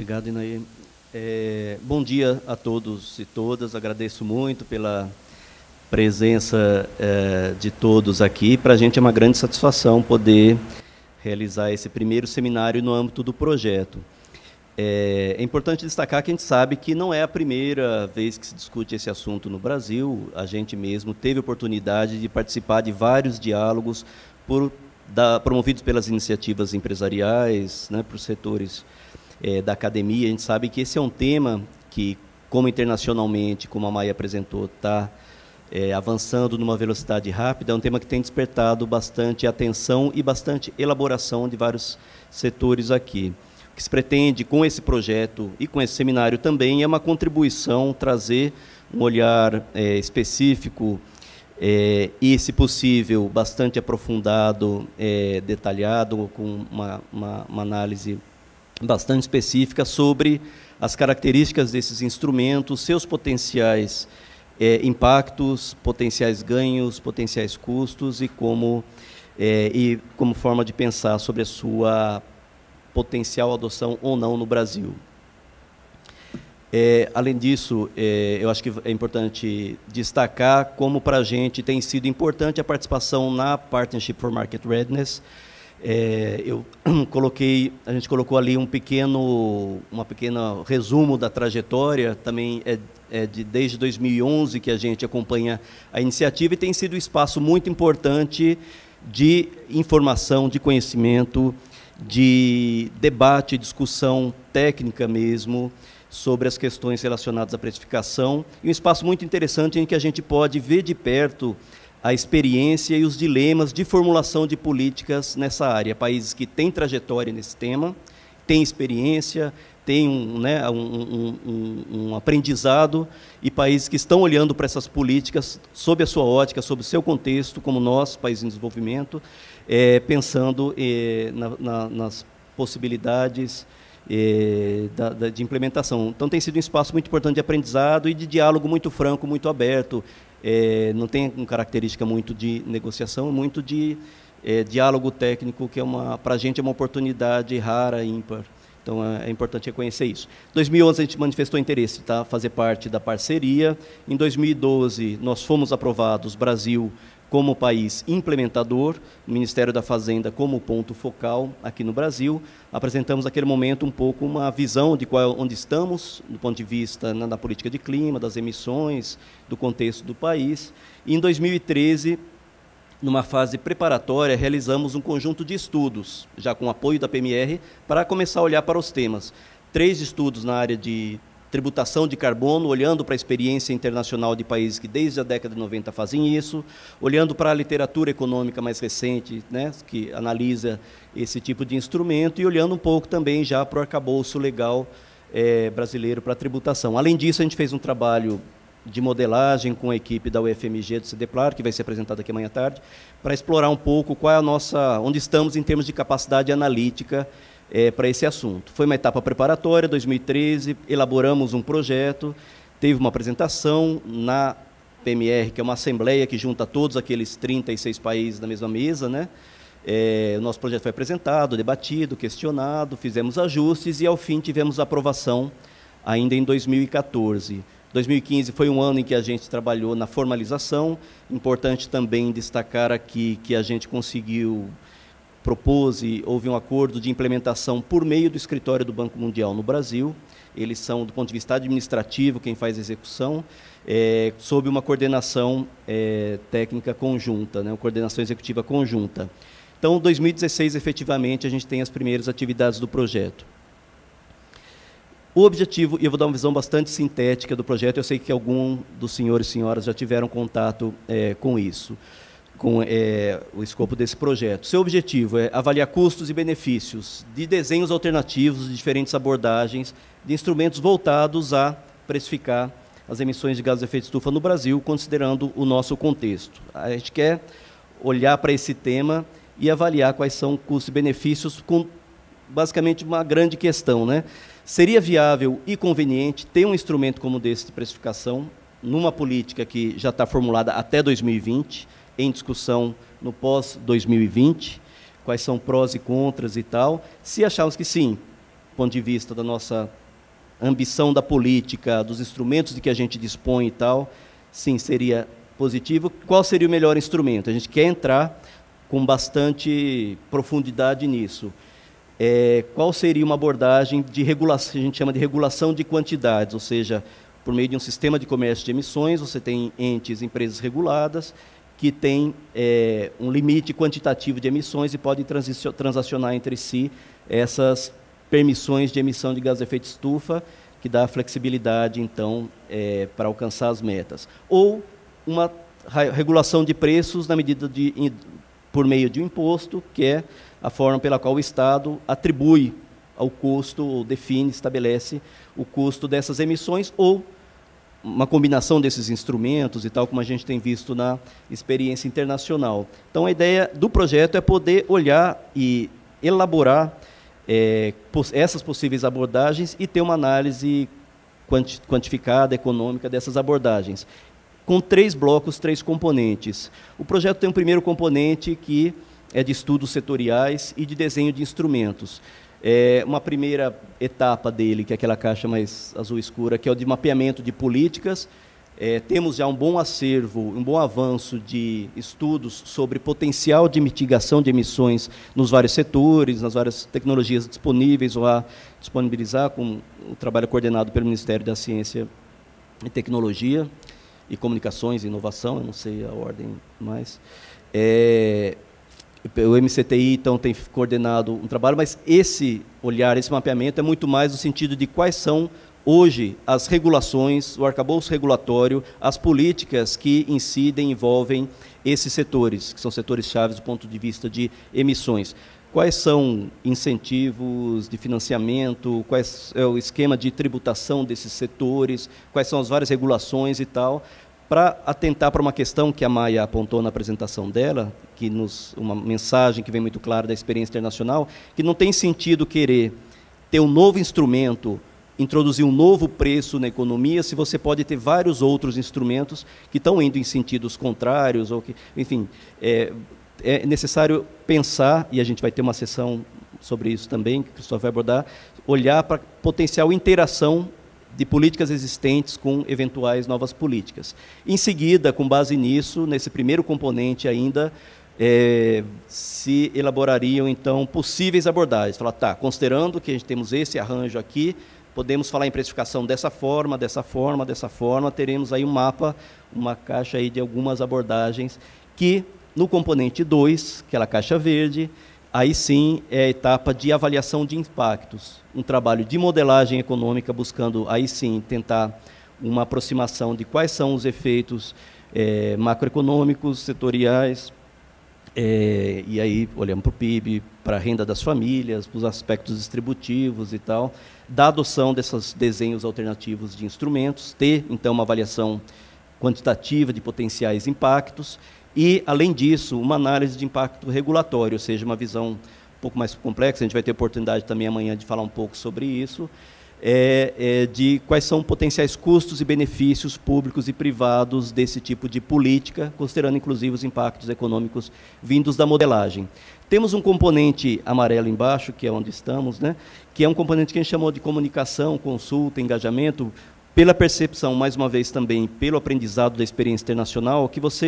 Obrigado, Inaí. Bom dia a todos e todas. Agradeço muito pela presença de todos aqui. Para a gente é uma grande satisfação poder realizar esse primeiro seminário no âmbito do projeto. É importante destacar que a gente sabe que não é a primeira vez que se discute esse assunto no Brasil. A gente mesmo teve oportunidade de participar de vários diálogos promovidos pelas iniciativas empresariais, né, por setores da academia. A gente sabe que esse é um tema que, como internacionalmente, como a Maia apresentou, está avançando numa velocidade rápida. É um tema que tem despertado bastante atenção e bastante elaboração de vários setores aqui. O que se pretende com esse projeto e com esse seminário também é uma contribuição, trazer um olhar específico e, se possível, bastante aprofundado, detalhado, com uma análise bastante específica sobre as características desses instrumentos, seus potenciais impactos, potenciais ganhos, potenciais custos e como forma de pensar sobre a sua potencial adoção ou não no Brasil. Além disso, eu acho que é importante destacar como para a gente tem sido importante a participação na Partnership for Market Readiness. A gente colocou ali uma pequena resumo da trajetória. Também desde 2011 que a gente acompanha a iniciativa e tem sido um espaço muito importante de informação, de conhecimento, de debate, discussão técnica mesmo, sobre as questões relacionadas à precificação, e um espaço muito interessante em que a gente pode ver de perto a experiência e os dilemas de formulação de políticas nessa área. Países que têm trajetória nesse tema, têm experiência, têm um aprendizado, e países que estão olhando para essas políticas sob a sua ótica, sob o seu contexto, como nós, países em desenvolvimento, pensando nas possibilidades de implementação. Então, tem sido um espaço muito importante de aprendizado e de diálogo muito franco, muito aberto. Não tem uma característica muito de negociação, muito de diálogo técnico, que para a gente é uma oportunidade rara e ímpar. Então, é importante reconhecer isso. Em 2011, a gente manifestou interesse em fazer parte da parceria. Em 2012, nós fomos aprovados, Brasil, como país implementador, o Ministério da Fazenda como ponto focal aqui no Brasil. Apresentamos, naquele momento, um pouco uma visão de onde estamos, do ponto de vista da política de clima, das emissões, do contexto do país. E, em 2013, numa fase preparatória, realizamos um conjunto de estudos, já com apoio da PMR, para começar a olhar para os temas. 3 estudos na área de tributação de carbono, olhando para a experiência internacional de países que desde a década de 90 fazem isso, olhando para a literatura econômica mais recente, né, que analisa esse tipo de instrumento, e olhando um pouco também já para o arcabouço legal brasileiro para a tributação. Além disso, a gente fez um trabalho de modelagem com a equipe da UFMG do CDPLAR, que vai ser apresentado aqui amanhã à tarde, para explorar um pouco onde estamos em termos de capacidade analítica para esse assunto. Foi uma etapa preparatória, 2013, elaboramos um projeto, teve uma apresentação na PMR, que é uma assembleia que junta todos aqueles 36 países na mesma mesa, né? O nosso projeto foi apresentado, debatido, questionado, fizemos ajustes e, ao fim, tivemos aprovação ainda em 2014. 2015 foi um ano em que a gente trabalhou na formalização. Importante também destacar aqui que a gente conseguiu houve um acordo de implementação por meio do escritório do Banco Mundial no Brasil. Eles são, do ponto de vista administrativo, quem faz a execução, sob uma coordenação técnica conjunta, né, uma coordenação executiva conjunta. Então, em 2016, efetivamente, a gente tem as primeiras atividades do projeto. O objetivo, e eu vou dar uma visão bastante sintética do projeto, eu sei que algum dos senhores e senhoras já tiveram contato com isso, com o escopo desse projeto. Seu objetivo é avaliar custos e benefícios de desenhos alternativos de diferentes abordagens de instrumentos voltados a precificar as emissões de gases de efeito de estufa no Brasil, considerando o nosso contexto. A gente quer olhar para esse tema e avaliar quais são custos e benefícios, com basicamente uma grande questão, né? Seria viável e conveniente ter um instrumento como desse de precificação numa política que já está formulada até 2020, em discussão no pós-2020, quais são prós e contras e tal. Se acharmos que sim, ponto de vista da nossa ambição da política, dos instrumentos de que a gente dispõe e tal, sim, seria positivo. Qual seria o melhor instrumento? A gente quer entrar com bastante profundidade nisso. Qual seria uma abordagem de regulação, a gente chama de regulação de quantidades, ou seja, por meio de um sistema de comércio de emissões, você tem entes, empresas reguladas, que têm um limite quantitativo de emissões e podem transacionar entre si essas permissões de emissão de gás de efeito estufa, que dá flexibilidade, então, para alcançar as metas. Ou uma regulação de preços na medida por meio de um imposto, que é a forma pela qual o Estado atribui ao custo, ou define, estabelece o custo dessas emissões, ou uma combinação desses instrumentos e tal, como a gente tem visto na experiência internacional. Então, a ideia do projeto é poder olhar e elaborar essas possíveis abordagens e ter uma análise quantificada, econômica dessas abordagens, com 3 blocos, 3 componentes. O projeto tem um primeiro componente que é de estudos setoriais e de desenho de instrumentos. Uma primeira etapa dele, que é aquela caixa mais azul escura, que é o de mapeamento de políticas. Temos já um bom acervo, um bom avanço de estudos sobre potencial de mitigação de emissões nos vários setores, nas várias tecnologias disponíveis ou a disponibilizar, com o trabalho coordenado pelo Ministério da Ciência e Tecnologia e Comunicações e Inovação, eu não sei a ordem mais. O MCTI, então, tem coordenado um trabalho, mas esse olhar, esse mapeamento é muito mais no sentido de quais são hoje as regulações, o arcabouço regulatório, as políticas que incidem, envolvem esses setores, que são setores-chave do ponto de vista de emissões. Quais são incentivos de financiamento, quais é o esquema de tributação desses setores, quais são as várias regulações e tal, para atentar para uma questão que a Maia apontou na apresentação dela, uma mensagem que vem muito clara da experiência internacional, que não tem sentido querer ter um novo instrumento, introduzir um novo preço na economia, se você pode ter vários outros instrumentos que estão indo em sentidos contrários, ou que, enfim, é necessário pensar, e a gente vai ter uma sessão sobre isso também, que o Cristóvão vai abordar, olhar para a potencial interação de políticas existentes com eventuais novas políticas. Em seguida, com base nisso, nesse primeiro componente ainda, se elaborariam, então, possíveis abordagens. Falar, tá, considerando que a gente temos esse arranjo aqui, podemos falar em precificação dessa forma, dessa forma, dessa forma, teremos aí um mapa, uma caixa aí de algumas abordagens que, no componente 2, aquela caixa verde, aí sim é a etapa de avaliação de impactos, um trabalho de modelagem econômica, buscando aí sim tentar uma aproximação de quais são os efeitos macroeconômicos, setoriais, e aí olhamos para o PIB, para a renda das famílias, para os aspectos distributivos e tal, da adoção desses desenhos alternativos de instrumentos, ter então uma avaliação quantitativa de potenciais impactos e, além disso, uma análise de impacto regulatório, ou seja, uma visão um pouco mais complexa, a gente vai ter oportunidade também amanhã de falar um pouco sobre isso, de quais são potenciais custos e benefícios públicos e privados desse tipo de política, considerando inclusive os impactos econômicos vindos da modelagem. Temos um componente amarelo embaixo, que é onde estamos, né, que é um componente que a gente chamou de comunicação, consulta, engajamento, pela percepção, mais uma vez também, pelo aprendizado da experiência internacional,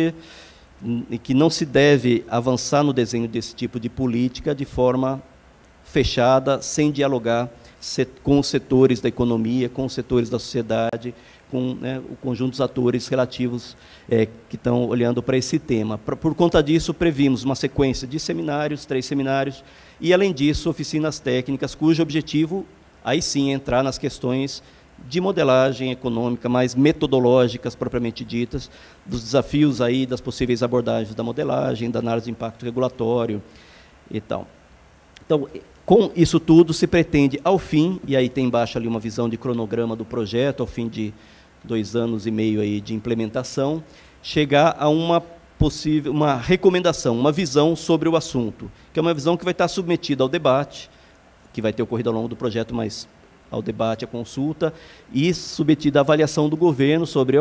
que não se deve avançar no desenho desse tipo de política de forma fechada, sem dialogar com os setores da economia, com os setores da sociedade, com o conjunto dos atores relativos que estão olhando para esse tema. Por conta disso, previmos uma sequência de seminários, 3 seminários, e, além disso, oficinas técnicas, cujo objetivo, aí sim, é entrar nas questões de modelagem econômica, mais metodológicas, propriamente ditas, dos desafios aí, das possíveis abordagens da modelagem, da análise de impacto regulatório e tal. Então, com isso tudo, se pretende, ao fim, e aí tem embaixo ali uma visão de cronograma do projeto, ao fim de 2 anos e meio aí de implementação, chegar a uma recomendação, uma visão sobre o assunto, que é uma visão que vai estar submetida ao debate, que vai ter ocorrido ao longo do projeto, mas ao debate, à consulta, e submetida à avaliação do governo sobre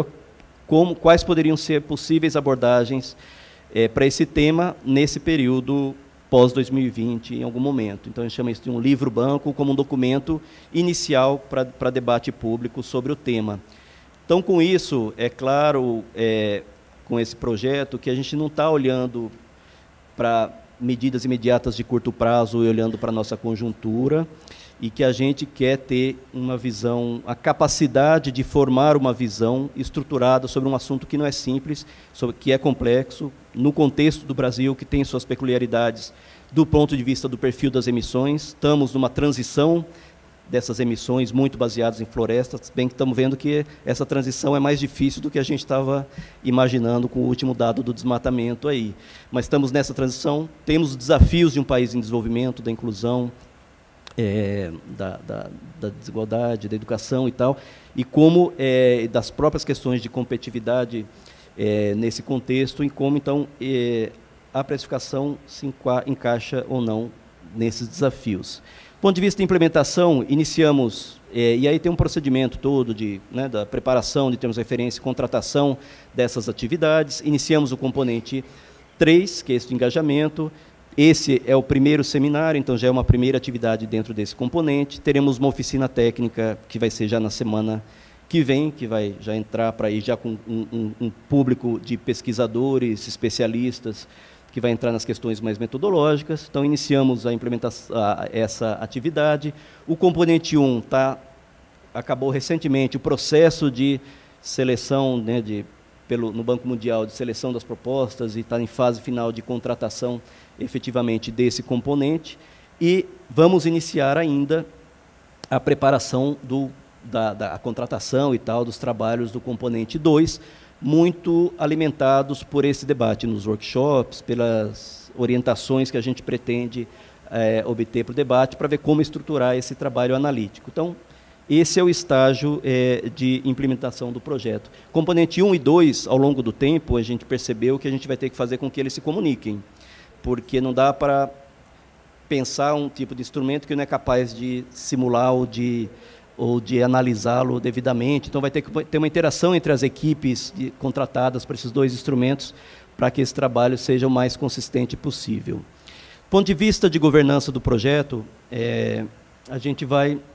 quais poderiam ser possíveis abordagens para esse tema nesse período pós 2020 em algum momento. Então, a gente chama isso de um livro-banco como um documento inicial para debate público sobre o tema. Então, com isso, é claro, com esse projeto, que a gente não está olhando para medidas imediatas de curto prazo e olhando para a nossa conjuntura, e que a gente quer ter uma visão, a capacidade de formar uma visão estruturada sobre um assunto que não é simples, que é complexo, no contexto do Brasil, que tem suas peculiaridades do ponto de vista do perfil das emissões. Estamos numa transição dessas emissões muito baseadas em florestas, bem que estamos vendo que essa transição é mais difícil do que a gente estava imaginando com o último dado do desmatamento aí. Mas estamos nessa transição, temos desafios de um país em desenvolvimento, da inclusão, da desigualdade, da educação e tal, e como das próprias questões de competitividade nesse contexto, e como, então, a precificação se encaixa ou não nesses desafios. Do ponto de vista de implementação, iniciamos, e aí tem um procedimento todo da preparação de termos de referência e contratação dessas atividades. Iniciamos o componente 3, que é esse de engajamento. Esse é o primeiro seminário, então já é uma primeira atividade dentro desse componente. Teremos uma oficina técnica, que vai ser já na semana que vem, que vai já entrar para ir já com um público de pesquisadores, especialistas, que vai entrar nas questões mais metodológicas. Então, iniciamos a implementação, essa atividade. O componente 1 acabou recentemente o processo de seleção, no Banco Mundial, de seleção das propostas, e está em fase final de contratação, efetivamente, desse componente. E vamos iniciar ainda a preparação da contratação e tal, dos trabalhos do componente 2, muito alimentados por esse debate nos workshops, pelas orientações que a gente pretende obter para o debate, para ver como estruturar esse trabalho analítico. Então, esse é o estágio de implementação do projeto. Componente 1 e 2, ao longo do tempo, a gente percebeu que a gente vai ter que fazer com que eles se comuniquem, porque não dá para pensar um tipo de instrumento que não é capaz de simular ou de analisá-lo devidamente. Então, vai ter que ter uma interação entre as equipes contratadas para esses dois instrumentos, para que esse trabalho seja o mais consistente possível. Do ponto de vista de governança do projeto, a gente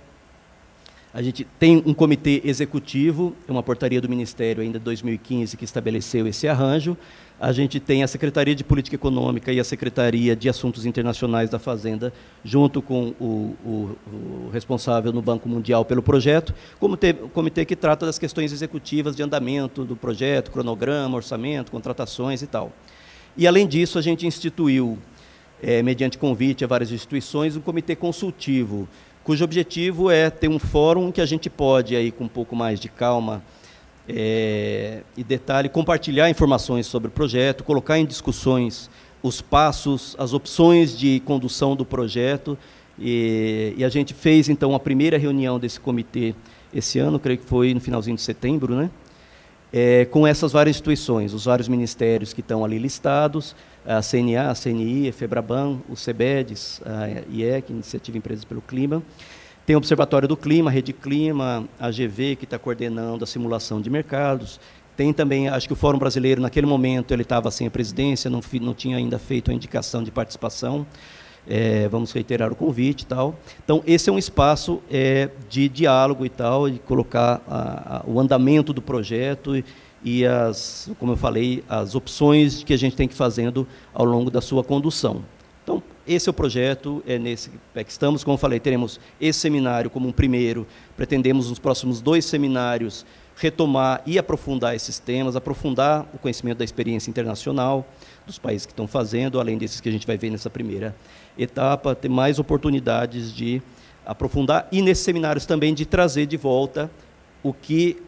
tem um comitê executivo, uma portaria do Ministério ainda de 2015 que estabeleceu esse arranjo. A gente tem a Secretaria de Política Econômica e a Secretaria de Assuntos Internacionais da Fazenda, junto com o responsável no Banco Mundial pelo projeto, como comitê que trata das questões executivas de andamento do projeto, cronograma, orçamento, contratações e tal. E, além disso, a gente instituiu, mediante convite a várias instituições, um comitê consultivo, cujo objetivo é ter um fórum que a gente pode, aí, com um pouco mais de calma e detalhe, compartilhar informações sobre o projeto, colocar em discussões os passos, as opções de condução do projeto, e a gente fez, então, a primeira reunião desse comitê esse ano, creio que foi no finalzinho de setembro, né? Com essas várias instituições, os vários ministérios que estão ali listados, a CNA, a CNI, a FEBRABAN, o CEBEDES, a IEC, Iniciativa Empresas pelo Clima. Tem o Observatório do Clima, a Rede Clima, a GV, que está coordenando a simulação de mercados. Tem também, acho que o Fórum Brasileiro, naquele momento, ele estava sem a presidência, não tinha ainda feito a indicação de participação. Vamos reiterar o convite e tal. Então, esse é um espaço de diálogo e tal, de colocar o andamento do projeto e como eu falei, as opções que a gente tem que ir fazendo ao longo da sua condução. Então, esse é o projeto, nesse pé que estamos. Como eu falei, teremos esse seminário como um primeiro, pretendemos nos próximos 2 seminários retomar e aprofundar esses temas, aprofundar o conhecimento da experiência internacional dos países que estão fazendo, além desses que a gente vai ver nessa primeira etapa, ter mais oportunidades de aprofundar, e nesses seminários também de trazer de volta o que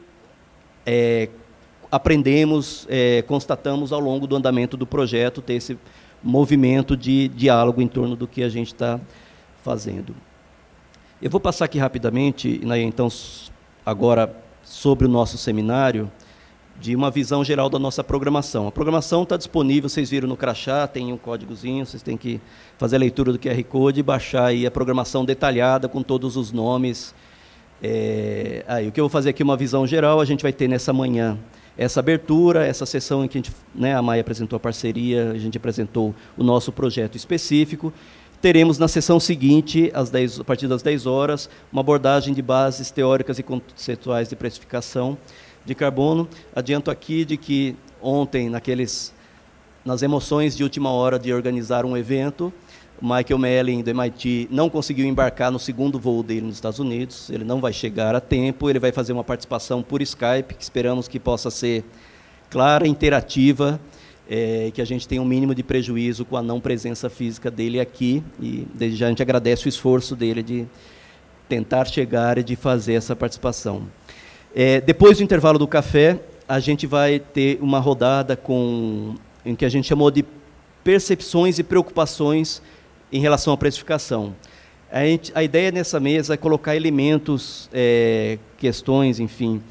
aprendemos, constatamos ao longo do andamento do projeto, ter esse movimento de diálogo em torno do que a gente está fazendo. Eu vou passar aqui rapidamente, então, agora, sobre o nosso seminário, de uma visão geral da nossa programação. A programação está disponível, vocês viram no crachá, tem um códigozinho, vocês têm que fazer a leitura do QR Code e baixar aí a programação detalhada com todos os nomes. O que eu vou fazer aqui é uma visão geral. A gente vai ter nessa manhã essa abertura, essa sessão em que a gente, né, a Maia apresentou a parceria, a gente apresentou o nosso projeto específico. Teremos na sessão seguinte, a partir das 10 horas, uma abordagem de bases teóricas e conceituais de precificação de carbono. Adianto aqui de que ontem, nas emoções de última hora de organizar um evento, o Michael Mellin, do MIT, não conseguiu embarcar no segundo voo dele nos Estados Unidos, ele não vai chegar a tempo, ele vai fazer uma participação por Skype, que esperamos que possa ser clara, interativa, que a gente tenha um mínimo de prejuízo com a não presença física dele aqui, e desde já a gente agradece o esforço dele de tentar chegar e de fazer essa participação. Depois do intervalo do café, a gente vai ter uma rodada em que a gente chamou de percepções e preocupações em relação à precificação. A ideia nessa mesa é colocar elementos, questões, enfim,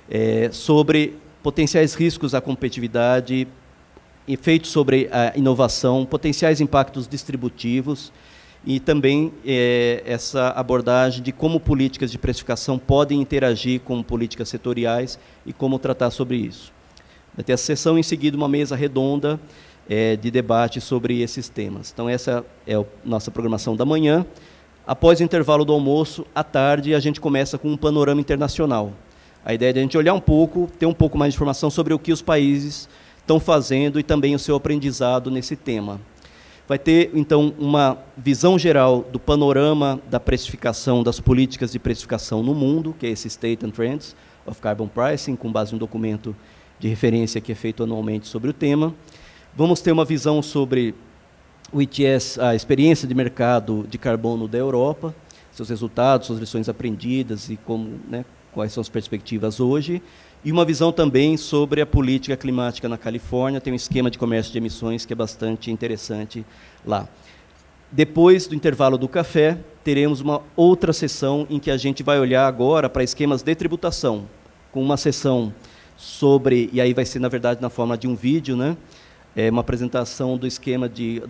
sobre potenciais riscos à competitividade, efeitos sobre a inovação, potenciais impactos distributivos e também essa abordagem de como políticas de precificação podem interagir com políticas setoriais e como tratar sobre isso. Vai ter a sessão, em seguida, uma mesa redonda de debate sobre esses temas. Então, essa é a nossa programação da manhã. Após o intervalo do almoço, à tarde, a gente começa com um panorama internacional. A ideia é de a gente olhar um pouco, ter um pouco mais de informação sobre o que os países estão fazendo e também o seu aprendizado nesse tema. Vai ter, então, uma visão geral do panorama da precificação, das políticas de precificação no mundo, que é esse State and Trends of Carbon Pricing, com base no documento de referência que é feito anualmente sobre o tema. Vamos ter uma visão sobre o ETS, a experiência de mercado de carbono da Europa, seus resultados, suas lições aprendidas e como, né, quais são as perspectivas hoje. E uma visão também sobre a política climática na Califórnia, tem um esquema de comércio de emissões que é bastante interessante lá. Depois do intervalo do café, teremos uma outra sessão em que a gente vai olhar agora para esquemas de tributação, com uma sessão sobre, e aí vai ser, na verdade, na forma de um vídeo, né, uma apresentação do esquema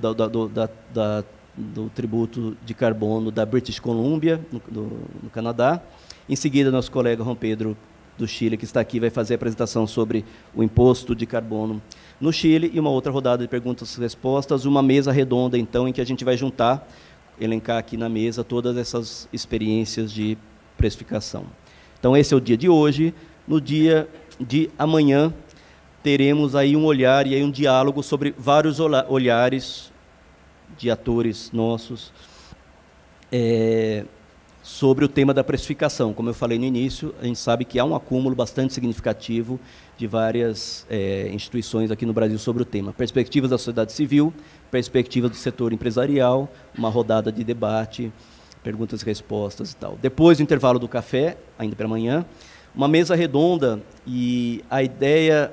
do tributo de carbono da British Columbia, no Canadá. Em seguida, nosso colega João Pedro, do Chile, que está aqui, vai fazer a apresentação sobre o imposto de carbono no Chile, e uma outra rodada de perguntas e respostas, uma mesa redonda, então, em que a gente vai juntar, elencar aqui na mesa todas essas experiências de precificação. Então, esse é o dia de hoje. No dia de amanhã, teremos aí um olhar e aí um diálogo sobre vários olhares de atores nossos, sobre o tema da precificação. Como eu falei no início, a gente sabe que há um acúmulo bastante significativo de várias instituições aqui no Brasil sobre o tema. Perspectivas da sociedade civil, perspectivas do setor empresarial, uma rodada de debate, perguntas e respostas e tal. Depois do intervalo do café, ainda para amanhã, uma mesa redonda, e a ideia...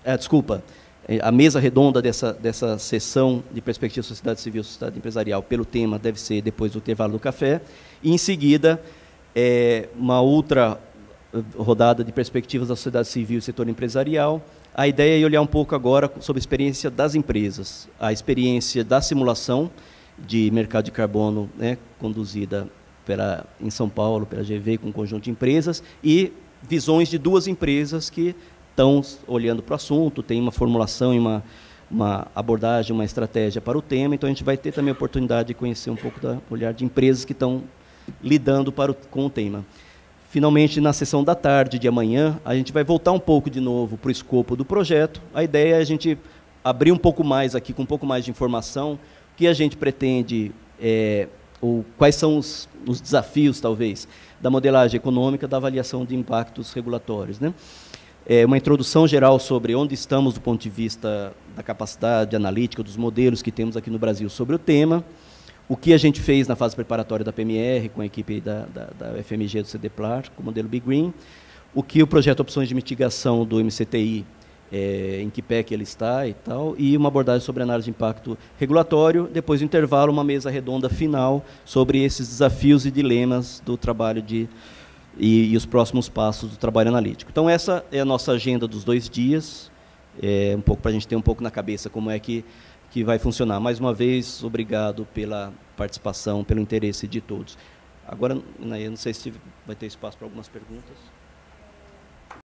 a mesa redonda dessa sessão de perspectiva da sociedade civil e sociedade empresarial pelo tema deve ser depois do intervalo do café, e em seguida uma outra rodada de perspectivas da sociedade civil e setor empresarial. A ideia é olhar um pouco agora sobre a experiência das empresas, a experiência da simulação de mercado de carbono, né, conduzida em São Paulo, pela GV, com um conjunto de empresas, e visões de duas empresas que estão olhando para o assunto, tem uma formulação e uma abordagem, uma estratégia para o tema. Então, a gente vai ter também a oportunidade de conhecer um pouco do olhar de empresas que estão lidando com o tema. Finalmente, na sessão da tarde de amanhã, a gente vai voltar um pouco de novo para o escopo do projeto. A ideia é a gente abrir um pouco mais aqui, com um pouco mais de informação, o que a gente pretende, ou quais são os desafios, talvez, da modelagem econômica, da avaliação de impactos regulatórios, né? Uma introdução geral sobre onde estamos do ponto de vista da capacidade analítica, dos modelos que temos aqui no Brasil sobre o tema, o que a gente fez na fase preparatória da PMR, com a equipe da FMG do CDPLAR, com o modelo Big Green, o que o projeto Opções de Mitigação do MCTI, em que pé que ele está e tal, e uma abordagem sobre análise de impacto regulatório. Depois do intervalo, uma mesa redonda final sobre esses desafios e dilemas do trabalho e os próximos passos do trabalho analítico. Então, essa é a nossa agenda dos 2 dias, um pouco para a gente ter um pouco na cabeça como é que vai funcionar. Mais uma vez, obrigado pela participação, pelo interesse de todos. Agora, eu não sei se vai ter espaço para algumas perguntas.